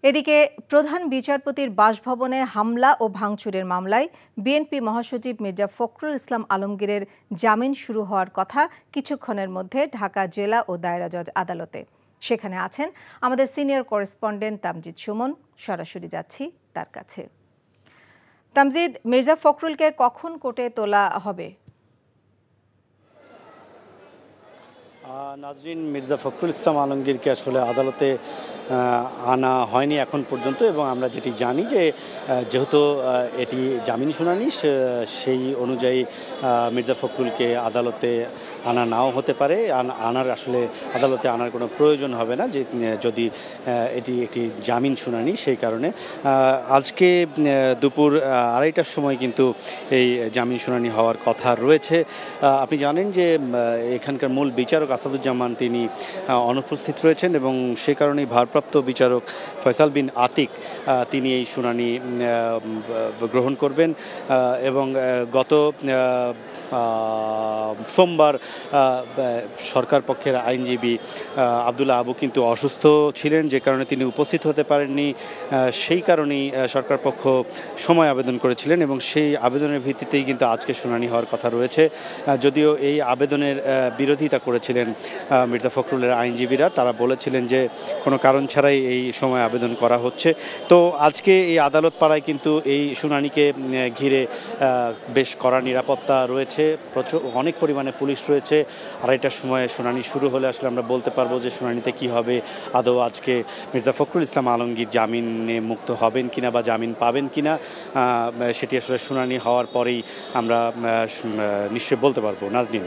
এদিকে প্রধান বিচারপতির বাসভবনে হামলা ও ভাঙচুরের মামলায় বিএনপি মহাসচিব মির্জা ফখরুল ইসলাম আলমগীরের জামিন শুরু হওয়ার কথা কিছুক্ষণের মধ্যে ঢাকা জেলা ও দায়রা জজ আদালতে। সেখানে আছেন আমাদের সিনিয়র করেসপন্ডেন্ট তামজিদ সুমন। সরাসরি যাচ্ছি তার কাছে। তামজিদ, মির্জা ফখরুলকে কখন কোর্টে তোলা হবে? নাজরিন, মির্জা ফখরুল ইসলাম আলমগীরকে আসলে আদালতে আনা হয়নি এখন পর্যন্ত, এবং আমরা যেটি জানি যে যেহেতু এটি জামিন শুনানি, সেই অনুযায়ী মির্জা ফখরুলকে আদালতে আনা নাও হতে পারে। আসলে আদালতে আনার কোনো প্রয়োজন হবে না, যে যদি এটি একটি জামিন শুনানি। সেই কারণে আজকে দুপুর 2:30টার সময় কিন্তু এই জামিন শুনানি হওয়ার কথা রয়েছে। আপনি জানেন যে এখানকার মূল বিচারক আসাদুজ্জামান তিনি অনুপস্থিত রয়েছেন, এবং সে কারণেই ভারপ্রাপ্ত বিচারক ফয়সাল বিন আতিক তিনি এই শুনানি গ্রহণ করবেন। এবং গত সোমবার সরকার পক্ষের আইনজীবী আব্দুল্লাহ আবু কিন্তু অসুস্থ ছিলেন, যে কারণে তিনি উপস্থিত হতে পারেননি। সেই কারণেই সরকার পক্ষ সময় আবেদন করেছিলেন, এবং সেই আবেদনের ভিত্তিতেই কিন্তু আজকে শুনানি হওয়ার কথা রয়েছে। যদিও এই আবেদনের বিরোধিতা করেছিলেন মির্জা ফখরুলের আইনজীবীরা। তারা বলেছিলেন যে কোনো কারণ ছাড়াই এই সময় আবেদন করা হচ্ছে। তো আজকে এই আদালত পাড়ায় কিন্তু এই শুনানিকে ঘিরে বেশ কড়া নিরাপত্তা রয়েছে, অনেক পরিমাণে পুলিশ রয়েছে। 2:30টার সময় শুনানি শুরু হলে আসলে আমরা বলতে পারবো যে শুনানিতে কি হবে, আদৌ আজকে মির্জা ফখরুল ইসলাম আলমগীর জামিনে মুক্ত হবেন কিনা বা জামিন পাবেন কিনা, সেটি আসলে শুনানি হওয়ার পরেই আমরা নিশ্চয়ই বলতে পারবো। নাজনীন,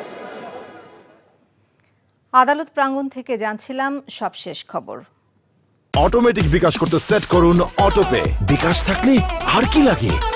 আদালত প্রাঙ্গণ থেকে জানছিলাম সবশেষ খবর। অটোমেটিক বিকাশ করতে সেট করুন অটোপে। বিকাশ থাকলে আর কি লাগে।